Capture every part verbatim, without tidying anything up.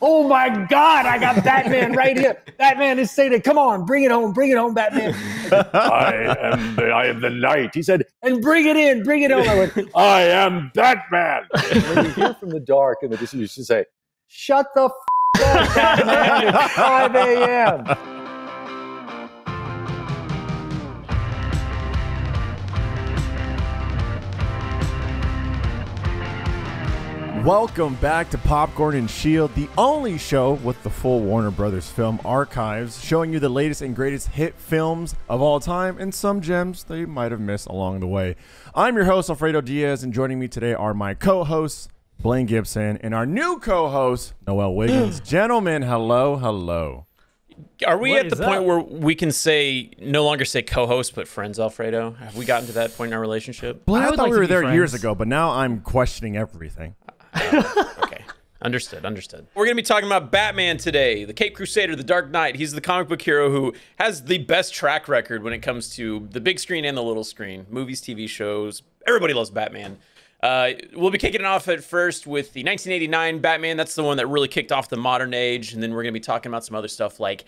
Oh my God, I got Batman right here. Batman is saying, come on, bring it home, bring it home, Batman. I am the, I am the knight. He said, and bring it in, bring it home. I went, I am Batman. And then you hear from the dark in the distance, you should say, shut the f up, Batman. It's five a m Welcome back to Popcorn and Shield, the only show with the full Warner Brothers film archives, showing you the latest and greatest hit films of all time and some gems that you might have missed along the way. I'm your host, Alfredo Diaz, and joining me today are my co-hosts, Blaine Gibson, and our new co-host, Noel Wiggins. Gentlemen, hello, hello. Are we What at the is point up? where we can say, no longer say co-host, but friends, Alfredo? Have we gotten to that point in our relationship? Blaine, I I, would thought like we to were be there years friends. ago, but now I'm questioning everything. Okay. Understood, understood. We're going to be talking about Batman today, the Caped Crusader, the Dark Knight. He's the comic book hero who has the best track record when it comes to the big screen and the little screen. Movies, T V shows. Everybody loves Batman. Uh, we'll be kicking it off at first with the nineteen eighty-nine Batman. That's the one that really kicked off the modern age. And then we're going to be talking about some other stuff like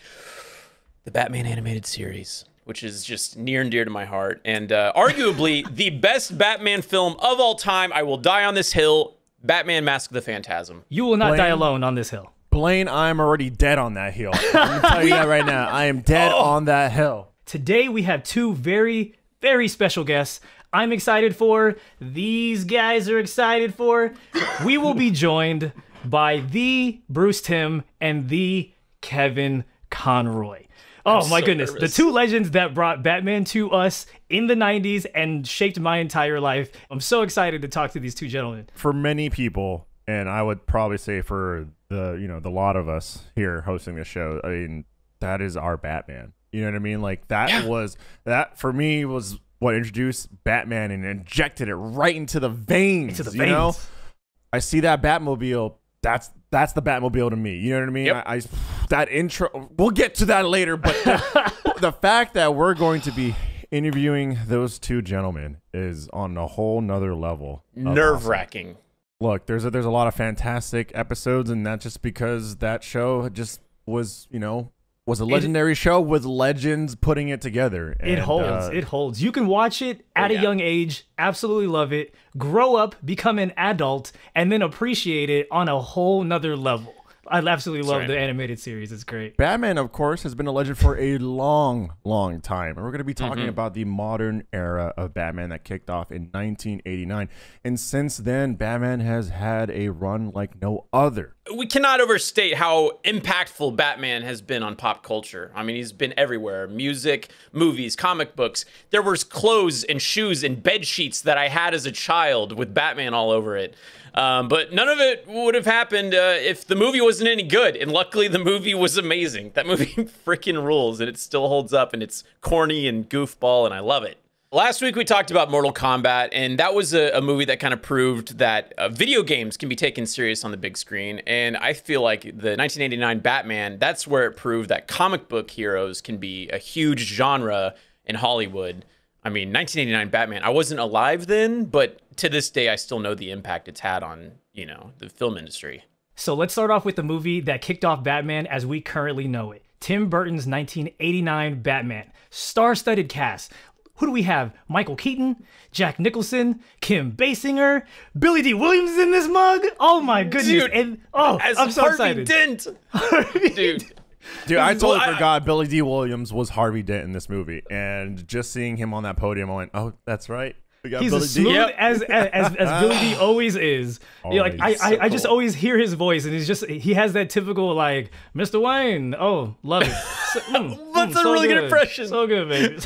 the Batman animated series, which is just near and dear to my heart. And uh, arguably the best Batman film of all time. I will die on this hill. Batman Mask of the Phantasm. You will not Blaine? die alone on this hill. Blaine, I'm already dead on that hill. I'm going to tell you that right now. I am dead Oh. on that hill. Today we have two very, very special guests I'm excited for. These guys are excited for. We will be joined by the Bruce Timm and the Kevin Conroy. Oh I'm my so goodness. nervous. The two legends that brought Batman to us in the nineties and shaped my entire life. I'm so excited to talk to these two gentlemen. For many people, and I would probably say for the, you know, the lot of us here hosting this show, I mean, that is our Batman. You know what I mean? Like that Yeah. was, that for me was what introduced Batman and injected it right into the veins. Into the You know? veins. I see that Batmobile. That's that's the Batmobile to me. You know what I mean? Yep. I, I that intro. We'll get to that later. But the, the fact that we're going to be interviewing those two gentlemen is on a whole nother level. of Nerve awesome. wracking. Look, there's a, there's a lot of fantastic episodes, and that's just because that show just was, you know, was a legendary show with legends putting it together. It And, holds. uh, It holds. You can watch it at Oh, a yeah. young age, absolutely love it, grow up, become an adult, and then appreciate it on a whole nother level. I absolutely love right. the animated series. It's great. Batman, of course, has been a legend for a long, long time. And we're going to be talking about the modern era of Batman that kicked off in nineteen eighty-nine. And since then, Batman has had a run like no other. We cannot overstate how impactful Batman has been on pop culture. I mean, he's been everywhere. Music, movies, comic books. There was clothes and shoes and bed sheets that I had as a child with Batman all over it. Um, but none of it would have happened uh, if the movie wasn't any good. And luckily, the movie was amazing. That movie freaking rules, and it still holds up, and it's corny and goofball, and I love it. Last week, we talked about Mortal Kombat, and that was a, a movie that kind of proved that uh, video games can be taken serious on the big screen. And I feel like the nineteen eighty-nine Batman, that's where it proved that comic book heroes can be a huge genre in Hollywood. I mean, nineteen eighty-nine Batman, I wasn't alive then, but to this day, I still know the impact it's had on, you know, the film industry. So let's start off with the movie that kicked off Batman as we currently know it. Tim Burton's nineteen eighty-nine Batman. Star-studded cast. Who do we have? Michael Keaton, Jack Nicholson, Kim Basinger, Billy D. Williams is in this mug. Oh my goodness. Dude, and, oh, As I'm so Harvey excited. Dent, dude. Dude, I totally Well, I- forgot Billy D. Williams was Harvey Dent in this movie. And just seeing him on that podium, I went, oh, that's right. We got He's Billy as smooth D. Yep. as, as as as Billy D always is. You know, like I, Always. I, So I just cool. always hear his voice, and he's just he has that typical like Mister Wayne. Oh, love it. So, mm, That's mm, a so really good impression. So good, baby.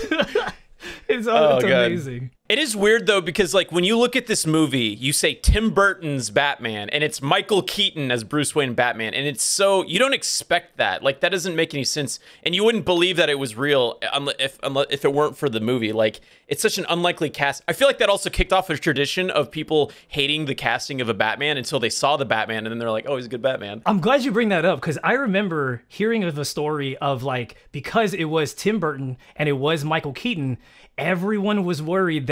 it's Oh, it's God. amazing. It is weird though, because like when you look at this movie, you say Tim Burton's Batman and it's Michael Keaton as Bruce Wayne Batman, and it's so you don't expect that. Like that doesn't make any sense, and you wouldn't believe that it was real unle- if unle- if it weren't for the movie. Like it's such an unlikely cast. I feel like that also kicked off a tradition of people hating the casting of a Batman until they saw the Batman, and then they're like, "Oh, he's a good Batman." I'm glad you bring that up because I remember hearing of a story of like because it was Tim Burton and it was Michael Keaton, everyone was worried that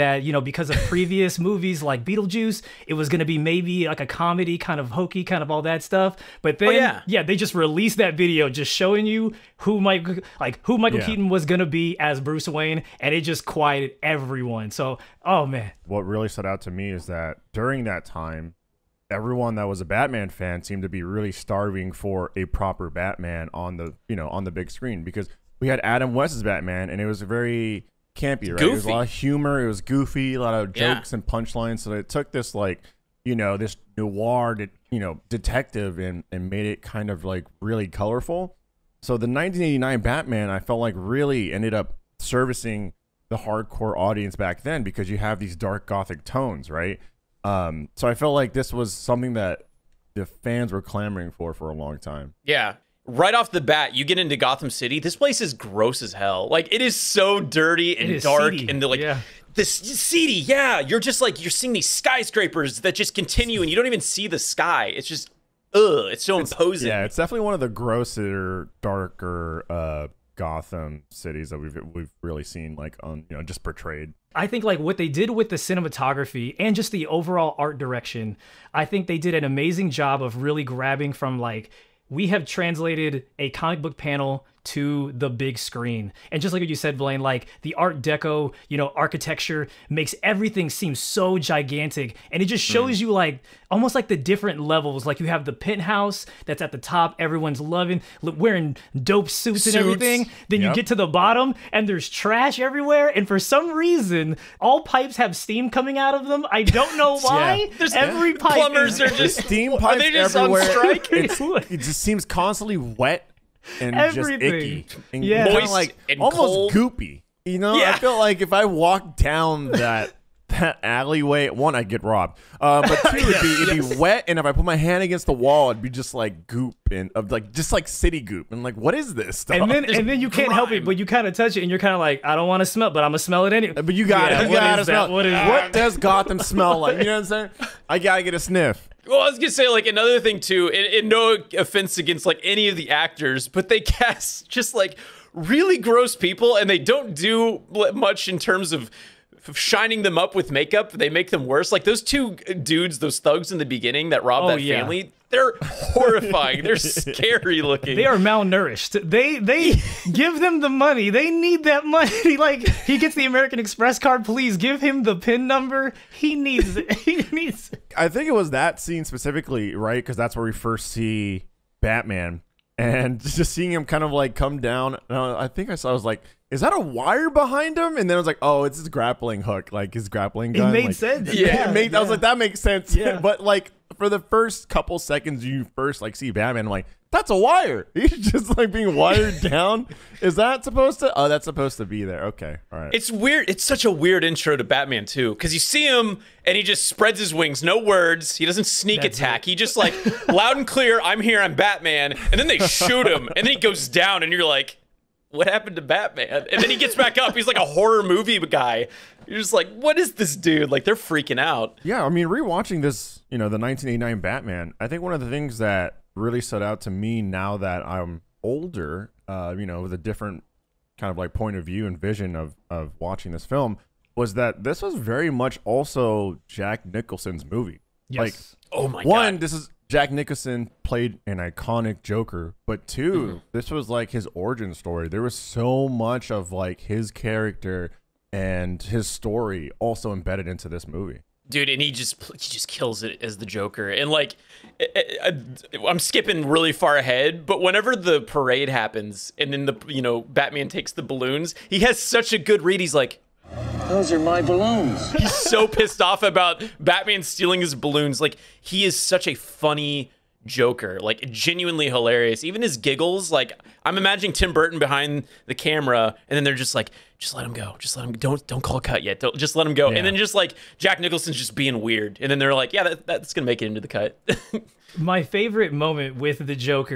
that, you know, because of previous movies like Beetlejuice, it was going to be maybe like a comedy, kind of hokey, kind of all that stuff. But then, oh, yeah. yeah, they just released that video just showing you who Mike, like who Michael Yeah. Keaton was going to be as Bruce Wayne, and it just quieted everyone. So, oh man. What really stood out to me is that during that time, everyone that was a Batman fan seemed to be really starving for a proper Batman on the, you know, on the big screen, because we had Adam West's Batman and it was very campy, right? Goofy. It was a lot of humor, it was goofy, a lot of jokes Yeah. and punchlines. So it took this, like, you know, this noir, de- you know, detective and, and made it kind of like really colorful. So the nineteen eighty-nine Batman, I felt like really ended up servicing the hardcore audience back then, because you have these dark gothic tones, right? Um, so I felt like this was something that the fans were clamoring for for a long time. Yeah. Right off the bat, you get into Gotham City. This place is gross as hell. Like, it is so dirty and is dark seedy. and the, like Yeah. this seedy. Yeah, you're just like you're seeing these skyscrapers that just continue, and you don't even see the sky. It's just ugh. It's so imposing. Yeah, it's definitely one of the grosser, darker uh, Gotham cities that we've we've really seen, like, on, you know, just portrayed. I think like what they did with the cinematography and just the overall art direction, I think they did an amazing job of really grabbing from, like, we have translated a comic book panel to the big screen. And just like what you said, Blaine, like the Art Deco, you know, architecture makes everything seem so gigantic. And it just shows mm. you like almost like the different levels. Like you have the penthouse that's at the top, everyone's loving, wearing dope suits, suits. and everything. Then yep. you get to the bottom and there's trash everywhere. And for some reason, all pipes have steam coming out of them. I don't know why. yeah. There's Every pipe plumbers is, are just steam pipes are they just everywhere. on strike? It just seems constantly wet. And Everything. just icky. And yeah. kinda Moist like and almost cold. goopy. You know, Yeah. I feel like if I walked down that that alleyway, one, I'd get robbed. Uh, but two, it'd be it'd Yes. be wet, and if I put my hand against the wall, it'd be just like goop and of like just like city goop. And like, what is this stuff? And then and then you can't help it, but you kind of touch it, and you're kind of like, I don't want to smell, but I'm gonna smell it anyway. But you got Yeah, it. You what gotta is that? smell. What is what that? does Gotham smell like? You know what I'm saying? I gotta get a sniff. Well, I was gonna say, like, another thing too, and, and no offense against like any of the actors, but they cast just like really gross people, and they don't do much in terms of shining them up with makeup. They make them worse. Like those two dudes, those thugs in the beginning that robbed Oh, that yeah. family, they're horrifying. They're scary looking. They are malnourished. They they give them the money. They need that money. Like he gets the American Express card. Please give him the PIN number. He needs it. He needs it. I think it was that scene specifically, right? Because that's where we first see Batman, and just seeing him kind of like come down. Uh, I think I saw. I was like, "Is that a wire behind him?" And then I was like, "Oh, it's his grappling hook, like his grappling gun." It made like, sense. Yeah, it made, I was yeah. like, "That makes sense." Yeah. But like for the first couple seconds, you first like see Batman. I'm like, "That's a wire." He's just like being wired down. Is that supposed to? Oh, that's supposed to be there. Okay, all right. It's weird. It's such a weird intro to Batman too, because you see him and he just spreads his wings, no words. He doesn't sneak That's attack. it. He just like loud and clear, "I'm here, I'm Batman," and then they shoot him, and then he goes down, and you're like, what happened to Batman? And then he gets back up. He's like a horror movie guy. You're just like, what is this dude? Like, they're freaking out. Yeah, I mean, rewatching this, you know, the nineteen eighty-nine Batman, I think one of the things that really stood out to me now that I'm older, uh, you know, with a different kind of like point of view and vision of, of watching this film, was that this was very much also Jack Nicholson's movie. Yes. Like, Oh my one, God. this is Jack Nicholson played an iconic Joker, but two, Mm-hmm. this was like his origin story. There was so much of like his character and his story also embedded into this movie. Dude, and he just he just kills it as the Joker. And like, I, I, I'm skipping really far ahead, but whenever the parade happens and then the, you know, Batman takes the balloons, he has such a good read. He's like, those are my balloons. he's so pissed off about Batman stealing his balloons. Like, he is such a funny Joker, like genuinely hilarious. Even his giggles, like I'm imagining Tim Burton behind the camera, and then they're just like, just let him go, just let him, don't don't call cut yet, don't, just let him go. Yeah. And then just like Jack Nicholson's just being weird, and then they're like, yeah, that, that's gonna make it into the cut. My favorite moment with the Joker,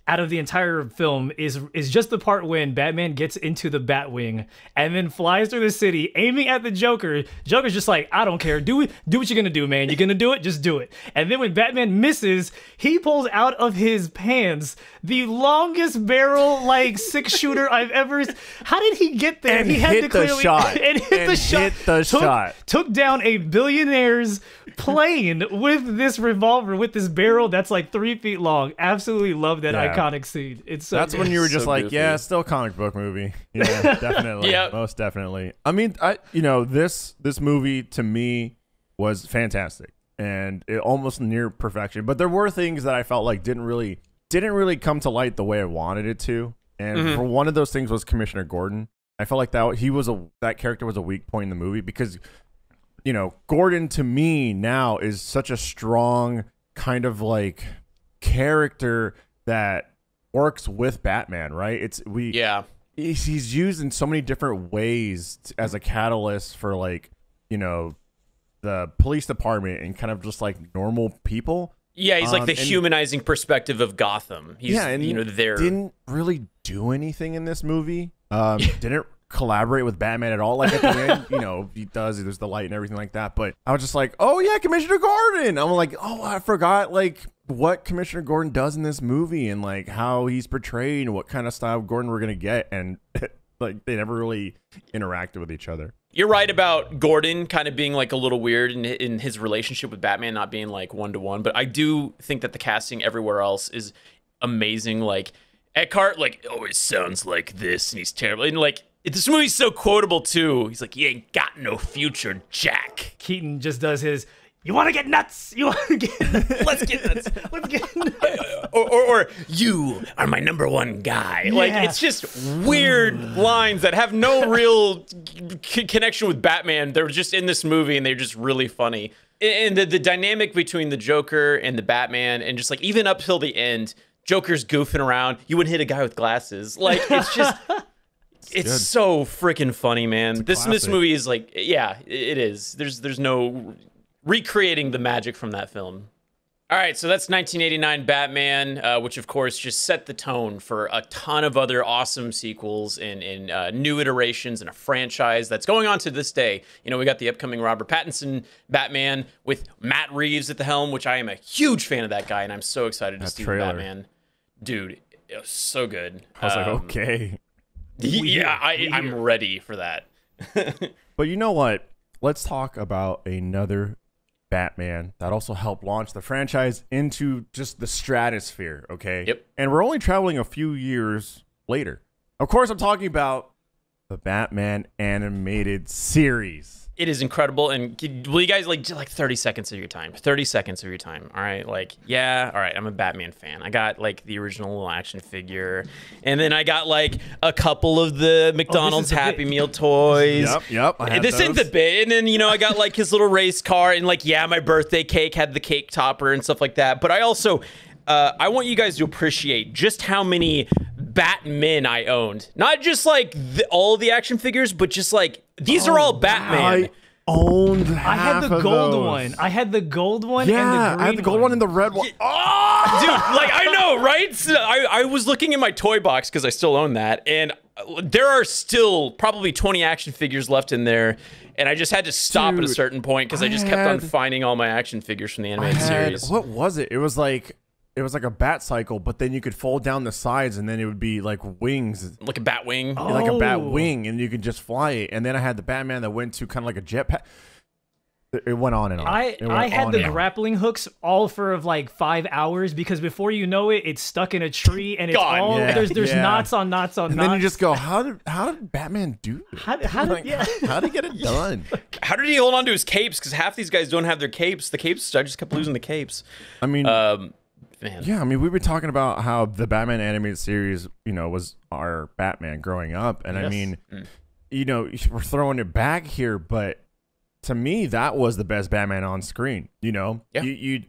out of the entire film is is just the part when Batman gets into the Batwing and then flies through the city aiming at the Joker. Joker's just like, I don't care. Do it. Do what you're going to do, man. You're going to do it. Just do it. And then when Batman misses, he pulls out of his pants the longest barrel, like, six shooter I've ever. How did he get there? And he had hit to the clearly, shot. And hit And the shot. hit the took, shot. Took down a billionaire's plane with this revolver, with this barrel that's like three feet long. Absolutely love that Yeah. iconic scene. It's so That's good. when you were just So like, goofy. yeah, still a comic book movie. Yeah, definitely. Yep. Most definitely. I mean, I you know, this this movie to me was fantastic and it almost near perfection. But there were things that I felt like didn't really didn't really come to light the way I wanted it to. And Mhm. for one of those things was Commissioner Gordon. I felt like that he was a that character was a weak point in the movie because you know, Gordon to me now is such a strong kind of like character that works with Batman, right? It's we Yeah. he's, he's used in so many different ways t- as a catalyst for like, you know, the police department and kind of just like normal people. Yeah, he's like Um, the and- humanizing perspective of Gotham. He's, yeah, and you he know, there. didn't really do anything in this movie. Um, didn't collaborate with Batman at all. Like at the end, you know, he does. There's the light and everything like that. But I was just like, oh yeah, Commissioner Gordon. I'm like, oh, I forgot like what Commissioner Gordon does in this movie and like how he's portrayed and what kind of style of Gordon we're gonna get. And like they never really interacted with each other. You're right about Gordon kind of being like a little weird in, in his relationship with Batman not being like one to one, but I do think that the casting everywhere else is amazing. Like Eckhart, like always sounds like this, and he's terrible. And like this movie's so quotable too. He's like, "You ain't got no future, Jack." Keaton just does his. You want to get nuts? You want to get? Let's get nuts. Let's get nuts. or, or, or you are my number one guy. Like Yeah. it's just weird lines that have no real c- connection with Batman. They're just in this movie and they're just really funny. And the, the dynamic between the Joker and the Batman, and just like even up till the end, Joker's goofing around. You wouldn't hit a guy with glasses. Like it's just. It's good. so freaking funny, man. This this classic. movie is like, yeah, it is. There's there's no recreating the magic from that film. All right, so that's nineteen eighty-nine Batman, uh, which of course just set the tone for a ton of other awesome sequels and, and uh, new iterations and a franchise that's going on to this day. You know, we got the upcoming Robert Pattinson Batman with Matt Reeves at the helm, which I am a huge fan of that guy, and I'm so excited to That see trailer. the Batman. Dude, it was so good. I was like, Um, okay. yeah, I, I'm ready for that. But you know what? Let's talk about another Batman that also helped launch the franchise into just the stratosphere, okay? Yep. And we're only traveling a few years later. Of course, I'm talking about the Batman animated series. It is incredible, and can- will you guys like do like thirty seconds of your time? thirty seconds of your time. All right, like yeah, all right. I'm a Batman fan. I got like the original action figure, and then I got like a couple of the McDonald's the Happy bit. Meal toys. Yep, yep. I had This isn't the those. bit, and then you know I got like his little race car, and like yeah, my birthday cake had the cake topper and stuff like that. But I also, uh, I want you guys to appreciate just how many Batmen I owned. Not just like the, all the action figures, but just like these are all Batman. I owned I half had the of gold those. one. I had the gold one Yeah, and the green I had the gold one and the red one. Dude, like I know, right? So I, I was looking in my toy box because I still own that, and there are still probably twenty action figures left in there, and I just had to stop at a Dude, certain point because I, I just kept on had- finding all my action figures from the I animated had- series. What was it? It was like it was like a bat cycle, but then you could fold down the sides, and then it would be like wings, Like a Batwing. like a bat Oh. wing, and you could just fly it. And then I had the Batman that went to kind of like a jetpack. It it went on and on. I, It went I had on the and on. grappling hooks all for of like five hours because before you know it, it's stuck in a tree and it's God. all Yeah, there's there's yeah. knots on knots on And knots. then you just go, how did how did Batman do this? How- how did- Like, yeah. how did he get it done? How did he hold on to his capes? Because half these guys don't have their capes. The capes, I just kept losing the capes. I mean, Um, man. yeah, I mean, we were talking about how the Batman animated series, you know, was our Batman growing up, and I Yes. mean, you know, we're throwing it back here, but to me, that was the best Batman on screen. You know, Yeah. you you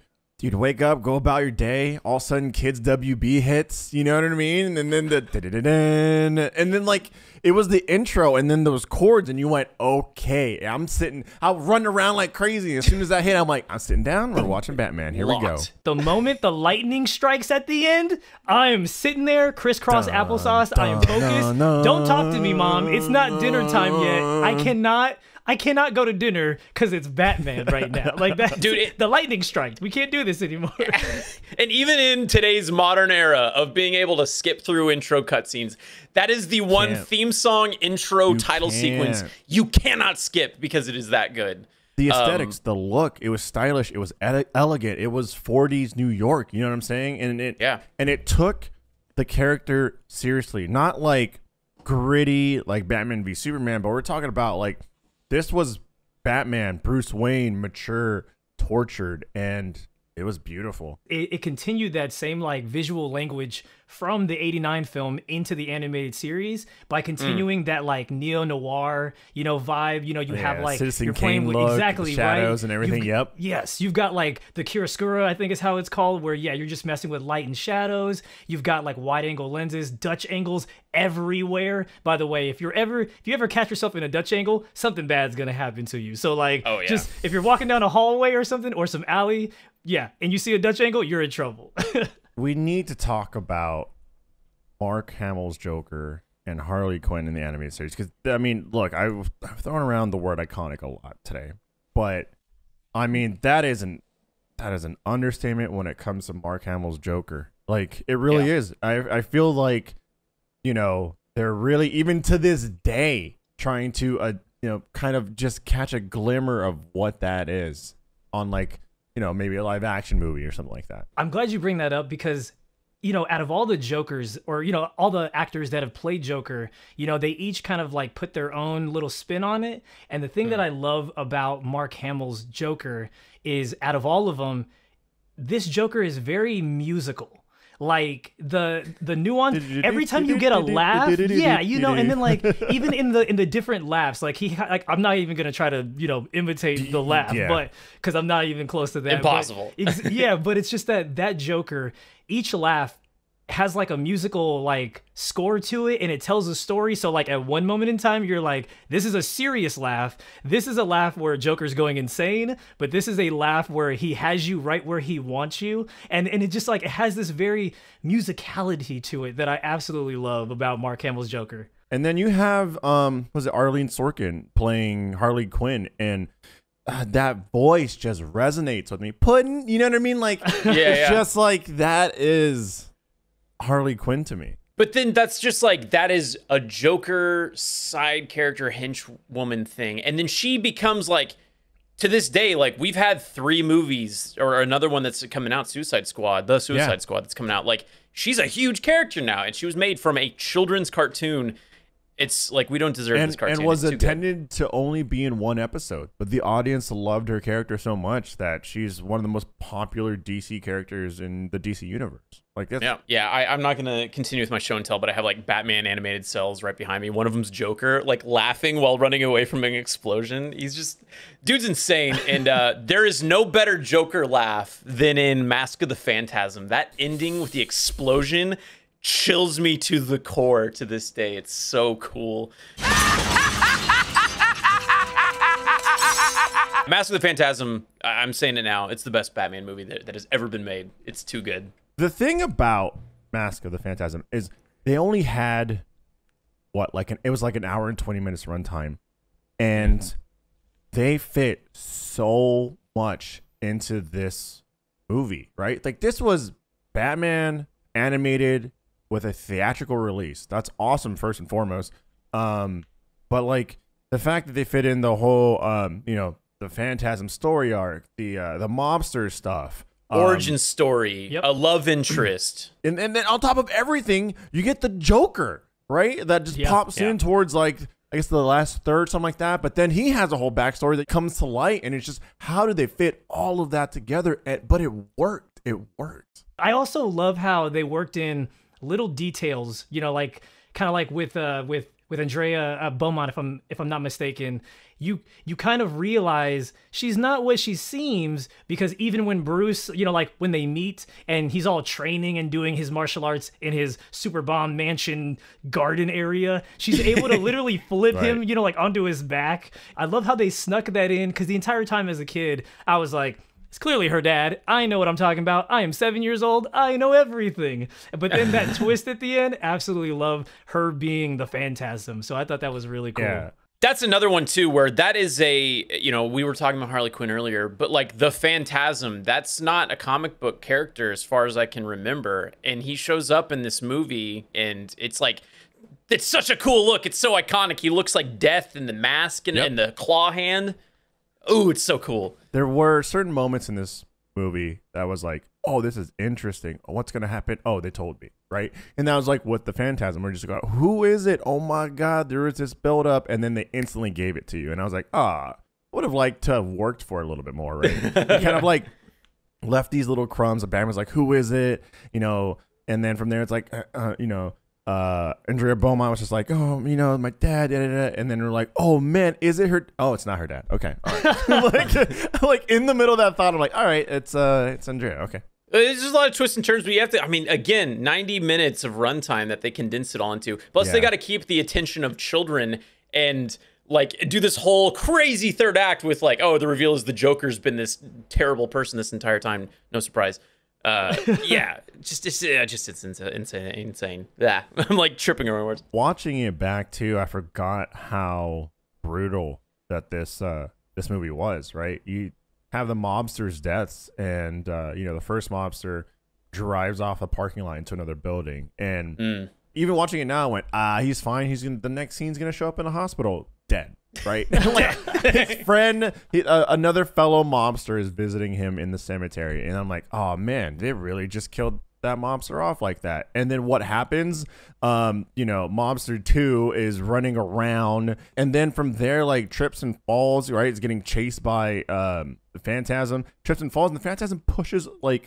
You'd wake up, go about your day. All of a sudden, Kids W B hits. You know what I mean? And then the da-da-da-da, and then like it was the intro, and then those chords, and you went, okay. I'm sitting. I'll run around like crazy. As soon as that hit, I'm like, I'm sitting down. We're watching Batman. Here we go. The moment the lightning strikes at the end, I am sitting there, crisscross Dun, applesauce. dun, I am focused. dun, dun, Don't talk to me, Mom. It's not dinner time yet. I cannot. I cannot go to dinner because it's Batman right now. Like that, Dude, it- the lightning strikes. We can't do this anymore. And even in today's modern era of being able to skip through intro cutscenes, that is the one Can't. theme song intro You title sequence can't. you cannot skip because it is that good. The Um, aesthetics, the look, it was stylish, it was ele- elegant, it was forties New York. You know what I'm saying? And it, Yeah. and it took the character seriously, not like gritty like Batman v Superman, but we're talking about like this was Batman, Bruce Wayne, mature, tortured, and it was beautiful. It, it continued that same like visual language from the eighty-nine film into the animated series by continuing Mm. that like neo-noir, you know, vibe. You know, you have Yeah, like Citizen you're playing Kane with look, exactly the shadows right? and everything. You've- Yep. Yes, you've got like the chiaroscuro, I think is how it's called, where yeah, you're just messing with light and shadows. You've got like wide angle lenses, Dutch angles everywhere. By the way, if you're ever if you ever catch yourself in a Dutch angle, something bad's gonna happen to you. So like, Oh, yeah. just if you're walking down a hallway or something or some alley, yeah, and you see a Dutch angle, you're in trouble. We need to talk about Mark Hamill's Joker and Harley Quinn in the animated series because I mean, look, I've, I've thrown around the word iconic a lot today, but I mean that isn't that is an understatement when it comes to Mark Hamill's Joker. Like it really Yeah. is. I I feel like you know they're really even to this day trying to uh you know kind of just catch a glimmer of what that is on like you know maybe a live action movie or something like that. I'm glad you bring that up because, you know, out of all the Jokers or, you know, all the actors that have played Joker, you know, they each kind of like put their own little spin on it. And the thing that I love about Mark Hamill's Joker is out of all of them, this Joker is very musical. Like the the nuance every time you get a laugh, yeah, you know, and then like even in the in the different laughs, like he like I'm not even gonna try to you know imitate the laugh, Yeah. but because I'm not even close to that. but Impossible. ex- yeah, but it's just that that Joker, each laugh has like a musical like score to it and it tells a story. So like at one moment in time you're like, this is a serious laugh, this is a laugh where Joker's going insane, but this is a laugh where he has you right where he wants you, and and it just like it has this very musicality to it that I absolutely love about Mark Hamill's Joker. And then you have um was it Arlene Sorkin playing Harley Quinn, and uh, that voice just resonates with me. Puddin', you know what I mean? Like Yeah, it's yeah. just like that is Harley Quinn to me. But then that's just like, that is a Joker side character henchwoman thing. And then she becomes like, to this day, like we've had three movies or another one that's coming out, Suicide Squad, the Suicide Yeah. Squad that's coming out. Like she's a huge character now and she was made from a children's cartoon. It's like, we don't deserve And, this cartoon. and was It's too good. intended to only be in one episode, but the audience loved her character so much that she's one of the most popular D C characters in the D C universe. Like that's Yeah, yeah. I, I'm not gonna continue with my show and tell, but I have like Batman animated cells right behind me. One of them's Joker, like laughing while running away from an explosion. He's just, dude's insane. And uh, there is no better Joker laugh than in Mask of the Phantasm. That ending with the explosion chills me to the core to this day. It's so cool. Mask of the Phantasm, I- I'm saying it now, it's the best Batman movie that, that has ever been made. It's too good. The thing about Mask of the Phantasm is they only had what like an it was like an hour and twenty minutes runtime, and they fit so much into this movie, right? Like this was Batman animated with a theatrical release. That's awesome first and foremost. Um, but like the fact that they fit in the whole um, you know, the Phantasm story arc, the uh, the mobster stuff. Um, Origin story, Yep. a love interest. And, and then on top of everything, you get the Joker, right? That just Yeah, pops yeah. in towards like, I guess the last third, something like that. But then he has a whole backstory that comes to light. And it's just, how did they fit all of that together? And, but it worked. It worked. I also love how they worked in little details, you know, like kind of like with uh with with Andrea uh, Beaumont, if I'm if I'm not mistaken, you you kind of realize she's not what she seems, because even when Bruce, you know, like when they meet and he's all training and doing his martial arts in his super bomb mansion garden area, she's able to literally flip Right. him, you know, like onto his back. I love how they snuck that in, because the entire time as a kid, I was like, it's clearly her dad. I know what I'm talking about. I am seven years old. I know everything. But then that twist at the end, absolutely love her being the Phantasm. So I thought that was really cool. Yeah. That's another one too, where that is a, you know, we were talking about Harley Quinn earlier, but like the Phantasm, that's not a comic book character as far as I can remember. And he shows up in this movie and it's like, it's such a cool look. It's so iconic. He looks like Death in the mask and, Yep. and the claw hand. Ooh, it's so cool. There were certain moments in this movie that was like, oh, this is interesting. What's going to happen? Oh, they told me, right? And that was like with the Phantasm. We're just going, who is it? Oh my God, there is this build up. And then they instantly gave it to you. And I was like, ah, would have liked to have worked for it a little bit more, right? You kind of like left these little crumbs. The Batman's like, who is it? You know, and then from there, it's like, uh, uh, you know, uh Andrea Beaumont was just like, oh, you know, my dad, da, da, da. And then we're like, oh man, is it her? Oh, it's not her dad. Okay, all right. like, like in the middle of that thought, I'm like, all right, it's uh, it's Andrea. Okay. There's just a lot of twists and turns, but you have to, I mean, again, ninety minutes of runtime that they condensed it all into. Plus, Yeah. they got to keep the attention of children and like do this whole crazy third act with like, oh, the reveal is the Joker's been this terrible person this entire time. No surprise. Uh, yeah, just it's yeah, just it's insane, insane, insane. Yeah, I'm like tripping over my words. Watching it back too, I forgot how brutal that this uh this movie was. Right, you have the mobsters' deaths, and uh, you know the first mobster drives off a parking lot into another building, and Mm. even watching it now, I went, ah, he's fine. He's gonna, the next scene's gonna show up in a hospital, dead. Right, like his friend, he, uh, another fellow mobster is visiting him in the cemetery, and I'm like, oh man, they really just killed that mobster off like that. And then what happens? Um, you know, mobster two is running around, and then from there, like trips and falls. Right, he's getting chased by um the Phantasm, trips and falls, and the Phantasm pushes like.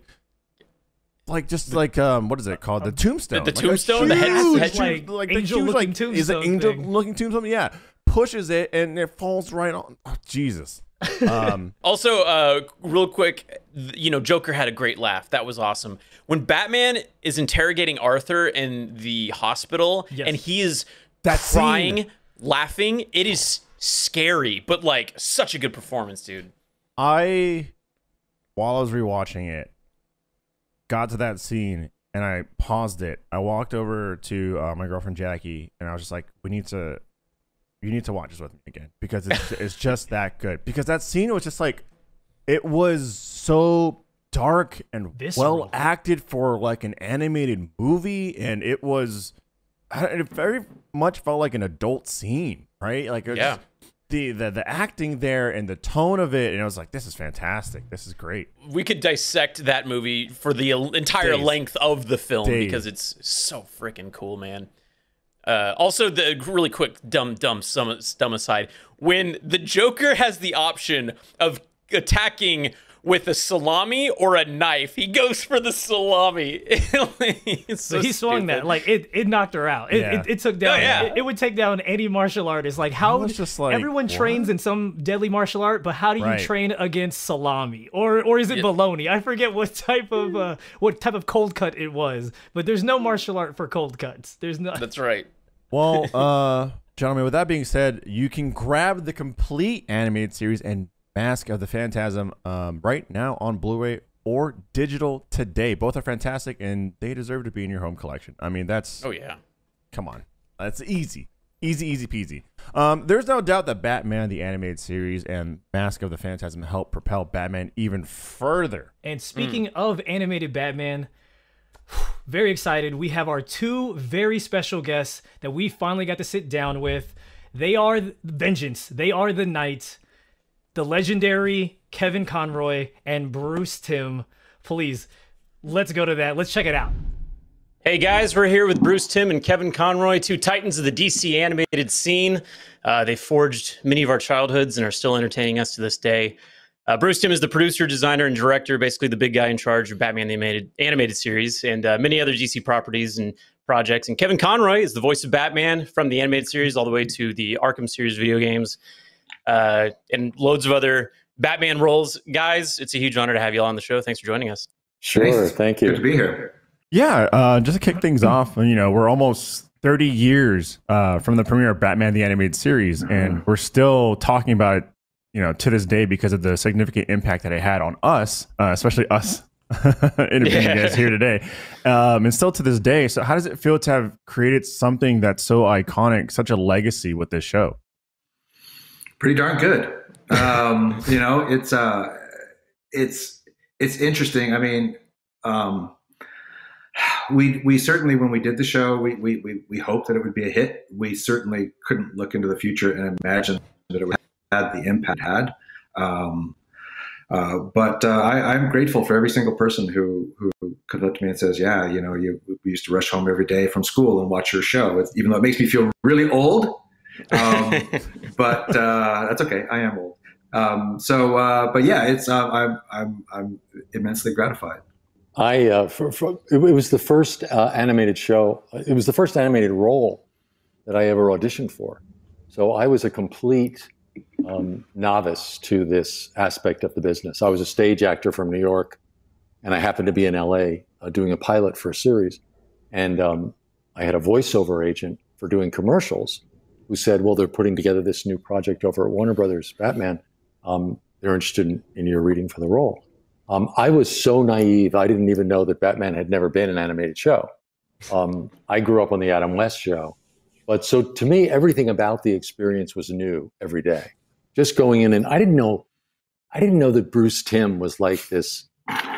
Like just like um, what is it called? The tombstone. The- the Like a tombstone, the head- huge- head- like like the angel-looking huge, like, is it tombstone angel thing. looking tombstone? Yeah, pushes it and it falls right on. Oh, Jesus. Um, Also, uh, real quick, th- you know, Joker had a great laugh. That was awesome. When Batman is interrogating Arthur in the hospital Yes. and he is That crying, scene. laughing, it is scary, but like such a good performance, dude. I, while I was rewatching it, got to that scene and I paused it. I walked over to uh, my girlfriend Jackie and I was just like, "We need to, you need to watch this with me again because it's it's just that good." Because that scene was just like, it was so dark and Visceral. well acted for like an animated movie, and it was, it very much felt like an adult scene, right? Like it was Yeah. just- The, the the acting there and the tone of it, and I was like, this is fantastic. This is great. We could dissect that movie for the el- entire Days. length of the film Days. because it's so freaking cool, man. Uh, also, the really quick dumb dumb sum, dumb aside, when the Joker has the option of attacking with a salami or a knife, he goes for the salami. It's so So he swung stupid. that like it. It knocked her out. It, Yeah. it, it took down. Oh, yeah. it, it would take down any martial artist. Like how was just like, everyone what? trains in some deadly martial art, but how do you Right. train against salami or or is it bologna? I forget what type of uh, what type of cold cut it was. But there's no martial art for cold cuts. There's no. That's right. Well, uh, gentlemen, with that being said, you can grab the complete animated series and Mask of the Phantasm um, right now on Blu-ray or digital today. Both are fantastic, and they deserve to be in your home collection. I mean, that's Oh yeah. come on, that's easy, easy, easy peasy. Um, there's no doubt that Batman the animated series and Mask of the Phantasm helped propel Batman even further. And speaking of animated Batman, very excited. We have our two very special guests that we finally got to sit down with. They are th- Vengeance. They are the Knight, the legendary Kevin Conroy and Bruce Timm. Please, let's go to that. Let's check it out. Hey guys, we're here with Bruce Timm and Kevin Conroy, two titans of the D C animated scene. Uh, they forged many of our childhoods and are still entertaining us to this day. Uh, Bruce Timm is the producer, designer, and director, basically the big guy in charge of Batman the animated, animated series and uh, many other D C properties, and projects. And Kevin Conroy is the voice of Batman from the animated series all the way to the Arkham series video games, uh, and loads of other Batman roles. Guys, it's a huge honor to have you all on the show. Thanks for joining us. Sure, Thanks. thank you. Good to be here. Yeah, uh, just to kick things off, you know, we're almost thirty years uh, from the premiere of Batman the Animated Series, mm-hmm. and we're still talking about it, you know, to this day because of the significant impact that it had on us, uh, especially us interviewing yeah. you guys here today, um, and still to this day. So how does it feel to have created something that's so iconic, such a legacy with this show? Pretty darn good. Um, you know, it's uh, it's it's interesting. I mean, um, we we certainly, when we did the show, we we we we hoped that it would be a hit. We certainly couldn't look into the future and imagine that it would have the impact it had. Um, uh, but uh, I, I'm grateful for every single person who who comes up to me and says, "Yeah, you know, you, we used to rush home every day from school and watch your show," it's, even though it makes me feel really old. Um, but uh, that's okay. I am old. Um, so, uh, but yeah, it's uh, I'm I'm I'm immensely gratified. I uh, for, for, it was the first uh, animated show. It was the first animated role that I ever auditioned for. So I was a complete um, novice to this aspect of the business. I was a stage actor from New York, and I happened to be in L A uh, doing a pilot for a series. And um, I had a voiceover agent for doing commercials who said, "Well, they're putting together this new project over at Warner Brothers, Batman. Um, they're interested in, in your reading for the role." Um, I was so naive, I didn't even know that Batman had never been an animated show. Um, I grew up on the Adam West show. But so to me, everything about the experience was new every day. Just going in, and I didn't know, I didn't know that Bruce Timm was like this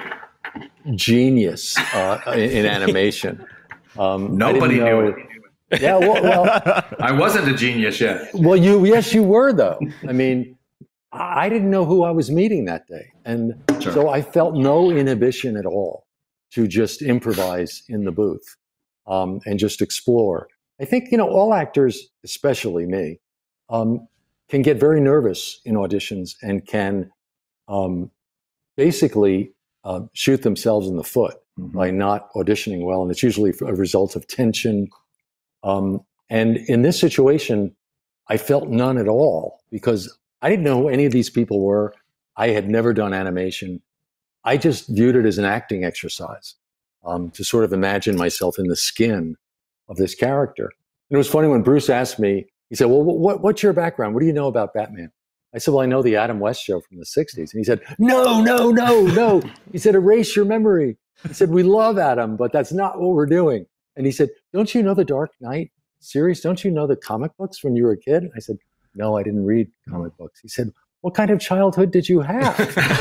genius uh, in, in animation. Um, Nobody know, knew it. Yeah, well, well, I wasn't a genius yet. Well, you, yes, you were though. I mean, I didn't know who I was meeting that day. And sure. So I felt no inhibition at all to just improvise in the booth um, and just explore. I think, you know, all actors, especially me, um, can get very nervous in auditions and can um, basically uh, shoot themselves in the foot mm-hmm. by not auditioning well. And it's usually a result of tension. Um, and in this situation, I felt none at all because I didn't know who any of these people were. I had never done animation. I just viewed it as an acting exercise um, to sort of imagine myself in the skin of this character. And it was funny when Bruce asked me, he said, "Well, what, what's your background? What do you know about Batman?" I said, "Well, I know the Adam West show from the sixties. And he said, no, no, no, no. He said, "Erase your memory." He said, "We love Adam, but that's not what we're doing." And he said, "Don't you know the Dark Knight series? Don't you know the comic books when you were a kid?" I said, "No, I didn't read comic books." He said, "What kind of childhood did you have?"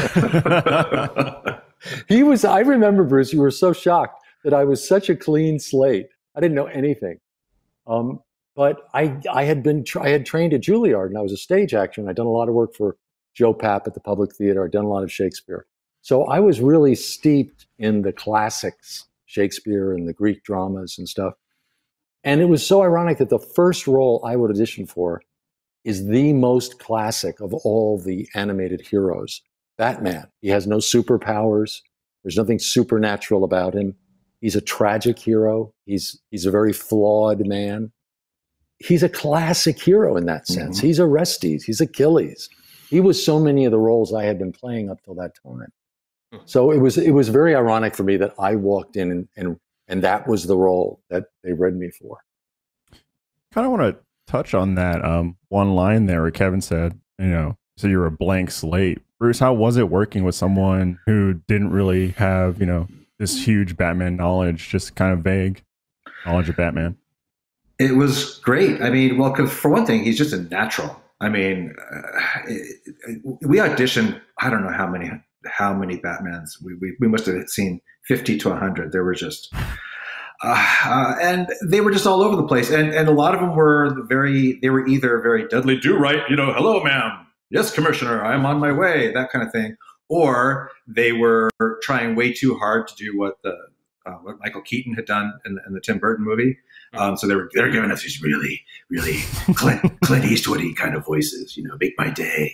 He was, I remember, Bruce, you were so shocked that I was such a clean slate. I didn't know anything. Um, but I, I had been, I had trained at Juilliard and I was a stage actor and I'd done a lot of work for Joe Papp at the Public Theater. I'd done a lot of Shakespeare. So I was really steeped in the classics, Shakespeare and the Greek dramas and stuff. And it was so ironic that the first role I would audition for is the most classic of all the animated heroes, Batman. He has no superpowers. There's nothing supernatural about him. He's a tragic hero. He's he's a very flawed man. He's a classic hero in that sense. Mm-hmm. He's Orestes. He's Achilles. He was so many of the roles I had been playing up till that time. So it was it was very ironic for me that I walked in and and, and that was the role that they read me for. Kind of want to touch on that um, one line there where Kevin said, you know, so you're a blank slate. Bruce, how was it working with someone who didn't really have, you know, this huge Batman knowledge, just kind of vague knowledge of Batman? It was great. I mean, well, 'cause for one thing, he's just a natural. I mean, uh, it, it, we auditioned, I don't know how many how many Batmans. We, we, we must have seen fifty to one hundred. There were just... Uh, uh, and they were just all over the place. And, and a lot of them were very, they were either very Dudley Do-Right, you know, "Hello, ma'am. Yes, Commissioner, I'm on my way," that kind of thing. Or they were trying way too hard to do what the uh, what Michael Keaton had done in the, in the Tim Burton movie. Um, so they were they're giving us these really, really Clint, Clint Eastwoody kind of voices, you know, "Make my day."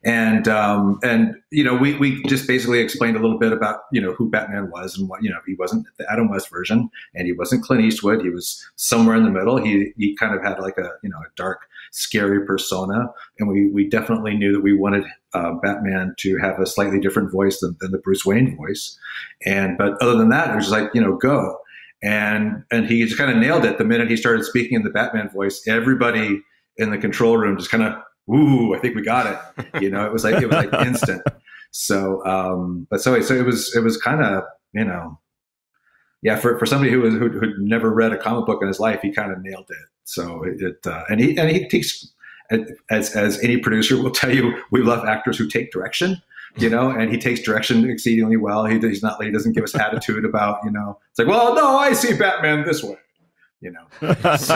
And um, and you know, we we just basically explained a little bit about you know who Batman was and what you know he wasn't the Adam West version, and he wasn't Clint Eastwood. He was somewhere in the middle. He he kind of had like a you know a dark, scary persona, and we we definitely knew that we wanted uh, Batman to have a slightly different voice than, than the Bruce Wayne voice. And but other than that, it was just like you know go, and and he just kind of nailed it the minute he started speaking in the Batman voice. Everybody in the control room just kind of. Ooh, I think we got it. You know, it was like it was like instant. So, um, but so so it was it was kind of you know, yeah, for, for somebody who was who who'd never read a comic book in his life, he kind of nailed it. So it, it uh, and he and he takes as as any producer will tell you, we love actors who take direction. You know, and he takes direction exceedingly well. He he's not he doesn't give us attitude about you know. It's like, well, no, I see Batman this way. You know, so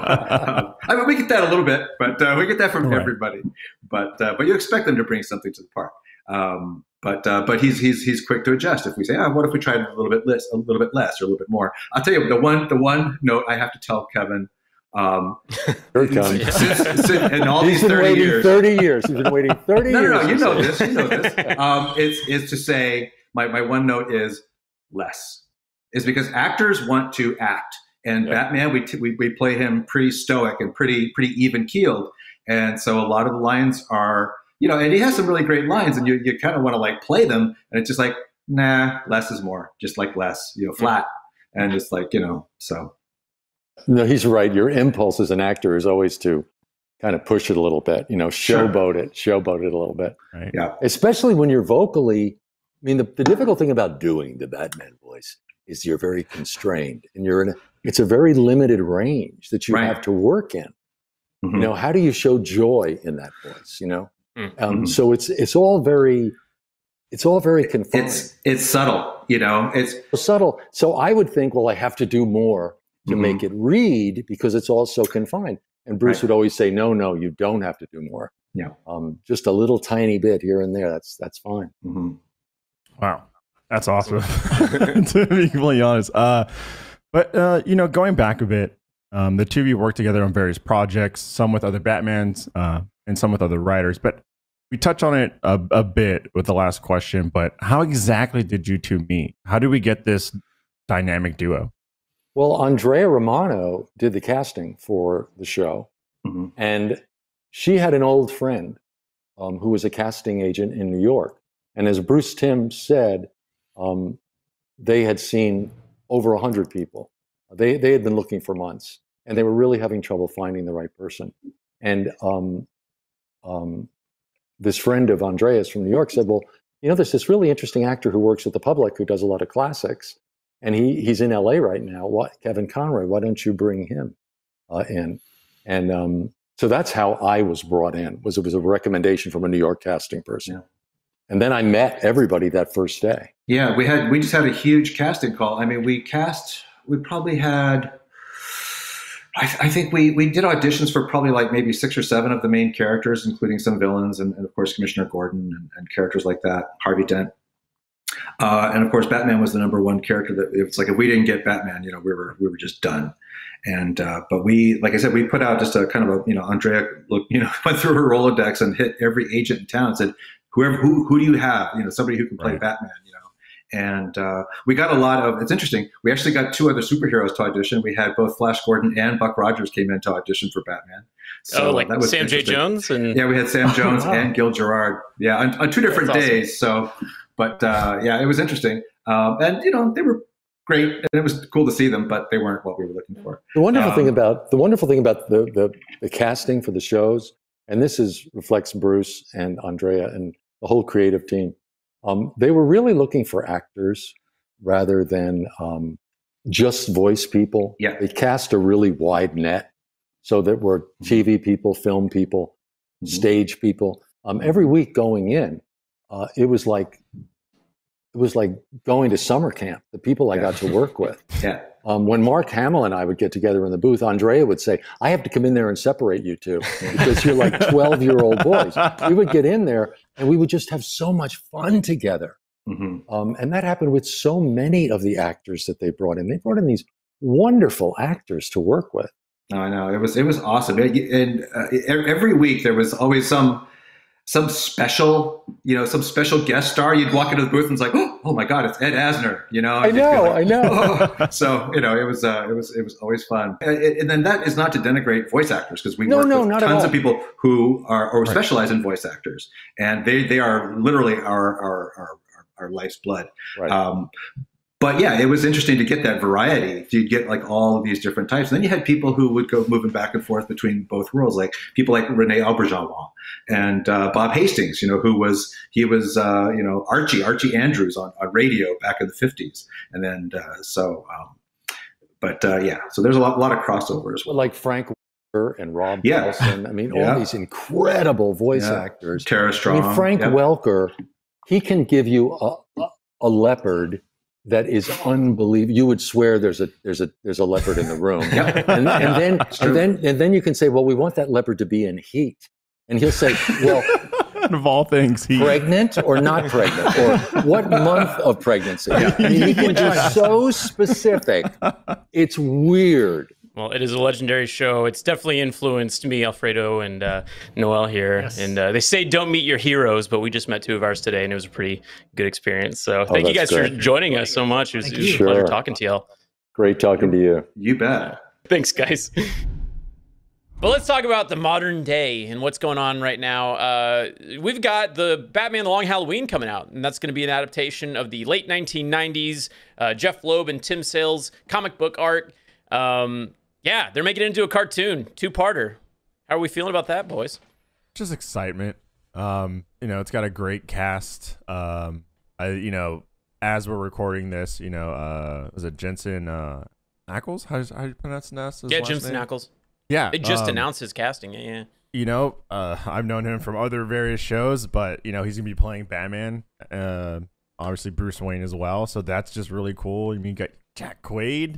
uh, I mean, we get that a little bit, but uh, we get that from right. everybody. But uh, but you expect them to bring something to the park. Um, but uh, but he's he's he's quick to adjust. If we say, oh, what if we tried a little bit less, a little bit less, or a little bit more? I'll tell you the one the one note I have to tell Kevin. Um, Here it comes. Since, since, in all He's these been thirty waiting years, thirty years. He's been waiting thirty no, years. No, no, you know this. You know this. Um, it's it's to say my my one note is less. Is because actors want to act. And yeah. Batman, we, t- we we play him pretty stoic and pretty pretty even keeled, and so a lot of the lines are, you know, and he has some really great lines, and you you kind of want to like play them, and it's just like, nah, less is more, just like less, you know, flat, and it's like you know, so. No, he's right. Your impulse as an actor is always to kind of push it a little bit, you know, showboat it, showboat it a little bit. Right. Yeah. Especially when you're vocally. I mean, the, the difficult thing about doing the Batman voice is you're very constrained, and you're in a. It's a very limited range that you right. have to work in. Mm-hmm. You know, how do you show joy in that voice? You know, mm-hmm. um, so it's it's all very, it's all very confined. It's it's subtle. You know, it's subtle. So I would think, well, I have to do more to mm-hmm. make it read because it's all so confined. And Bruce right. would always say, no, no, you don't have to do more. Yeah, um, just a little tiny bit here and there. That's that's fine. Mm-hmm. Wow, that's awesome. To be completely honest. Uh, But, uh, you know, going back a bit, um, the two of you worked together on various projects, some with other Batmans uh, and some with other writers. But we touched on it a, a bit with the last question. But how exactly did you two meet? How did we get this dynamic duo? Well, Andrea Romano did the casting for the show. Mm-hmm. And she had an old friend um, who was a casting agent in New York. And as Bruce Timm said, um, they had seen over a hundred people. They they had been looking for months, and they were really having trouble finding the right person. And um, um, this friend of Andrea's from New York said, "Well, you know, there's this really interesting actor who works with the public who does a lot of classics, and he he's in L A right now. What, Kevin Conroy? Why don't you bring him uh, in?" And um, so that's how I was brought in. Was it was a recommendation from a New York casting person. Yeah. And then I met everybody that first day. Yeah, we had we just had a huge casting call. I mean, we cast. We probably had. I, I think we we did auditions for probably like maybe six or seven of the main characters, including some villains, and, and of course Commissioner Gordon and, and characters like that, Harvey Dent, uh, and of course Batman was the number one character. That it's like if we didn't get Batman, you know, we were we were just done. And uh, but we, like I said, we put out just a kind of a you know Andrea look you know went through her Rolodex and hit every agent in town and said, whoever who who do you have? You know, somebody who can play right. Batman. You know, and uh, we got a lot of. It's interesting. We actually got two other superheroes to audition. We had both Flash Gordon and Buck Rogers came in to audition for Batman. So, oh, like that was Sam J. Jones and yeah, we had Sam Jones and Gil Gerard. Yeah, on, on two different That's days. Awesome. So, but uh, yeah, it was interesting. Um, and you know, they were great, and it was cool to see them, but they weren't what we were looking for. The wonderful um, thing about the wonderful thing about the, the the casting for the shows, and this is reflects Bruce and Andrea and the whole creative team. Um, they were really looking for actors rather than um, just voice people. Yeah. They cast a really wide net, so that were T V people, film people, mm-hmm. stage people. Um, every week going in, uh, it was like it was like going to summer camp. The people I yeah. got to work with. yeah. Um, when Mark Hamill and I would get together in the booth, Andrea would say, "I have to come in there and separate you two because you're like twelve-year-old boys." We would get in there and we would just have so much fun together. Mm-hmm. Um, and that happened with so many of the actors that they brought in. They brought in these wonderful actors to work with. No, I know it was it was awesome. And uh, every week there was always some some special, you know, some special guest star. You'd walk into the booth and it's like, oh, oh my God, it's Ed Asner, you know? I know, like, I know. Oh. So, you know, it was, uh, it was, it was always fun. And, and then that is not to denigrate voice actors, because we No, work no, with not at tons all. of people who are, or Right. specialize in voice actors, and they, they are literally our, our, our, our life's blood. Right. Um, But yeah, it was interesting to get that variety. You'd get like all of these different types. And then you had people who would go moving back and forth between both worlds, like people like Rene Auberjonois and uh, Bob Hastings, you know, who was, he was, uh, you know, Archie, Archie Andrews on, on radio back in the fifties. And then, uh, so, um, but uh, yeah, so there's a lot, a lot of crossover as well. Like Frank Welker and Rob Yeah. Paulson. I mean, Yeah. all these incredible voice Yeah. actors. Tara I Strong. mean, Frank Yep. Welker, he can give you a, a, a leopard that is unbelievable. You would swear there's a there's a there's a leopard in the room, Yep. and, and then true. and then and then you can say, well, we want that leopard to be in heat, and he'll say, well, of all things, he pregnant or not pregnant, or what month of pregnancy. I mean, he can be so specific. It's weird. Well, it is a legendary show. It's definitely influenced me, Alfredo, and uh, Noel here. Yes. And uh, they say don't meet your heroes, but we just met two of ours today, and it was a pretty good experience. So thank you guys that's for great. joining us so much. It was, it Thank was you. a pleasure Sure. talking to y'all. Great talking to you. You bet. Thanks, guys. But let's talk about the modern day and what's going on right now. Uh, we've got the Batman The Long Halloween coming out, and that's going to be an adaptation of the late nineteen nineties uh, Jeff Loeb and Tim Sale's comic book art. Um, yeah, they're making it into a cartoon, two-parter. How are we feeling about that, boys? just excitement. Um, you know, it's got a great cast. Um, I, you know, as we're recording this, you know, uh, was it Jensen uh, Ackles? How how do you pronounce this? Yeah, Jensen Ackles. Yeah, They just um, announced his casting. Yeah, yeah. You know, uh, I've known him from other various shows, but you know, he's gonna be playing Batman. Uh, obviously Bruce Wayne as well, so that's just really cool. I mean, you got Jack Quaid.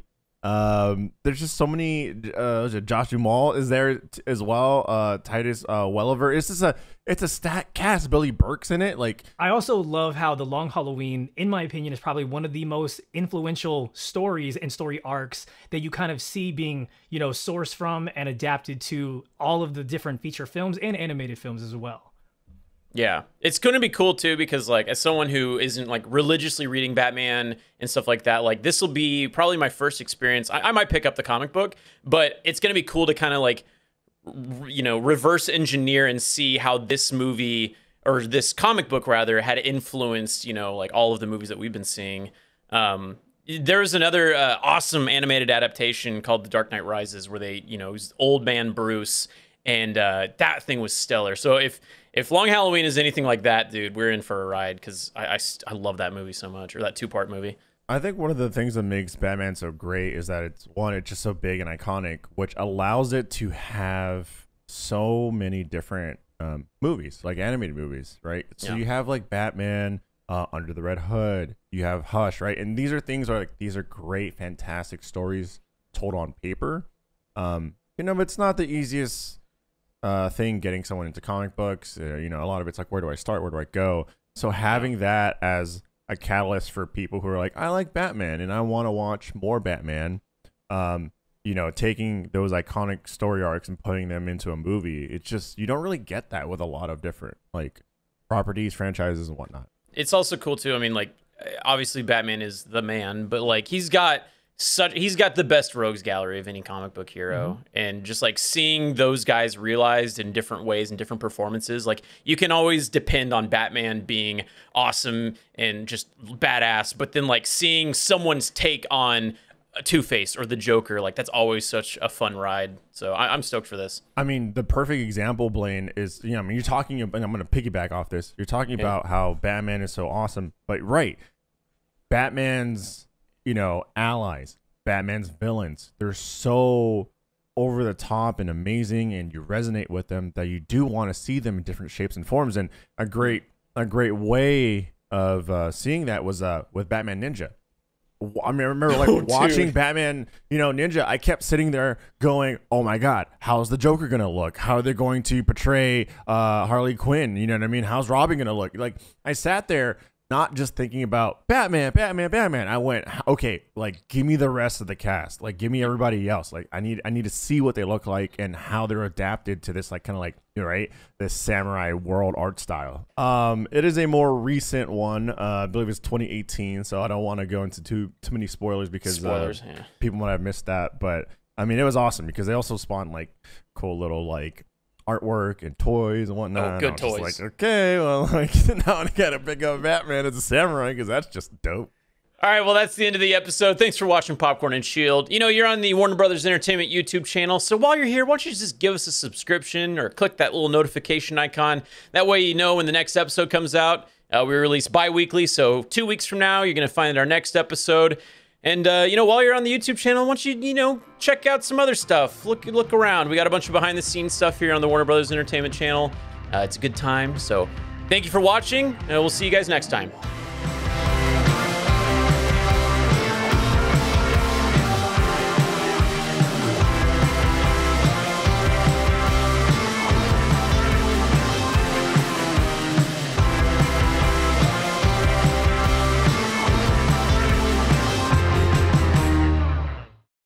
Um, there's just so many. Uh, Josh Duhamel is there t- as well. Uh, Titus uh, Welliver. It's just a it's a stacked cast. Billy Burke's in it. Like, I also love how The Long Halloween, in my opinion, is probably one of the most influential stories and story arcs that you kind of see being, you know, sourced from and adapted to all of the different feature films and animated films as well. Yeah, it's going to be cool too, because like as someone who isn't like religiously reading Batman and stuff like that, like this will be probably my first experience. I, I might pick up the comic book, but it's going to be cool to kind of like, r- you know, reverse engineer and see how this movie or this comic book rather had influenced, you know, like all of the movies that we've been seeing. Um, there's another uh, awesome animated adaptation called The Dark Knight Rises, where they, you know, it was old man Bruce, and uh, that thing was stellar. So if If Long Halloween is anything like that, dude, we're in for a ride, because I, I, I love that movie so much, or that two-part movie. I think one of the things that makes Batman so great is that it's one, it's just so big and iconic, which allows it to have so many different um, movies, like animated movies, right? So Yeah. you have like Batman, uh, Under the Red Hood, you have Hush, right? And these are things are like these are great, fantastic stories told on paper. Um, you know, but it's not the easiest uh, thing getting someone into comic books. Uh, you know, a lot of it's like, where do I start? Where do I go? So having that as a catalyst for people who are like, I like Batman and I want to watch more Batman. Um, you know, taking those iconic story arcs and putting them into a movie. It's just, you don't really get that with a lot of different like properties, franchises, and whatnot. It's also cool too. I mean, like, obviously Batman is the man, but like he's got such he's got the best rogues gallery of any comic book hero. Mm-hmm. And just like seeing those guys realized in different ways and different performances, like you can always depend on Batman being awesome and just badass, but then like seeing someone's take on Two-Face or the Joker, like that's always such a fun ride. So I, I'm stoked for this. I mean, the perfect example, Blaine, is, you know, I mean, you're talking about, and I'm going to piggyback off this. You're talking Yeah. about how Batman is so awesome, but right, Batman's, you know, allies, Batman's villains, they're so over the top and amazing, and you resonate with them that you do want to see them in different shapes and forms. And a great, a great way of uh, seeing that was uh, with Batman Ninja. I mean, I remember like Oh, watching dude. Batman, you know, Ninja. I kept sitting there going, "Oh my God, how's the Joker gonna look? How are they going to portray uh, Harley Quinn? You know what I mean? How's Robin gonna look?" Like, I sat there not just thinking about Batman, Batman, Batman. I went, okay, like give me the rest of the cast. Like give me everybody else. Like I need I need to see what they look like and how they're adapted to this like kind of like, you know, right? This samurai world art style. Um it is a more recent one. Uh, I believe it's twenty eighteen, so I don't want to go into too too many spoilers because Spoilers, uh, yeah. people might have missed that, but I mean it was awesome because they also spawned like cool little like artwork and toys and whatnot. Oh, good and I was toys. just like, okay, well, like now I gotta pick up Batman as a samurai because that's just dope. All right, well, that's the end of the episode. Thanks for watching Popcorn and Shield. You know, you're on the Warner Brothers Entertainment YouTube channel, so while you're here, why don't you just give us a subscription or click that little notification icon. That way you know when the next episode comes out. Uh, we release bi-weekly, so two weeks from now, you're going to find our next episode. And, uh, you know, while you're on the YouTube channel, why don't you, you know, check out some other stuff. Look look around. We got a bunch of behind-the-scenes stuff here on the Warner Brothers Entertainment channel. Uh, it's a good time, so thank you for watching, and we'll see you guys next time.